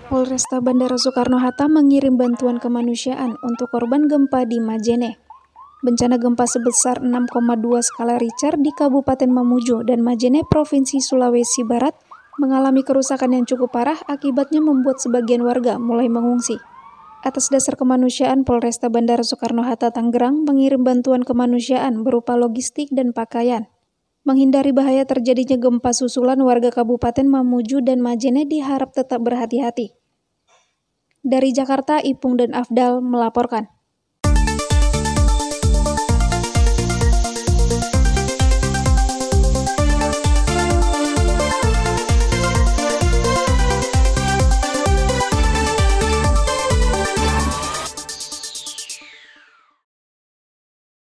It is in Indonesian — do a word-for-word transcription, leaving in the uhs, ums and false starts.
Polresta Bandara Soekarno-Hatta mengirim bantuan kemanusiaan untuk korban gempa di Majene. Bencana gempa sebesar enam koma dua skala Richter di Kabupaten Mamuju dan Majene, Provinsi Sulawesi Barat, mengalami kerusakan yang cukup parah, akibatnya membuat sebagian warga mulai mengungsi. Atas dasar kemanusiaan, Polresta Bandara Soekarno-Hatta Tangerang mengirim bantuan kemanusiaan berupa logistik dan pakaian. Menghindari bahaya terjadinya gempa susulan, warga Kabupaten Mamuju dan Majene diharap tetap berhati-hati. Dari Jakarta, Ipung dan Afdal melaporkan.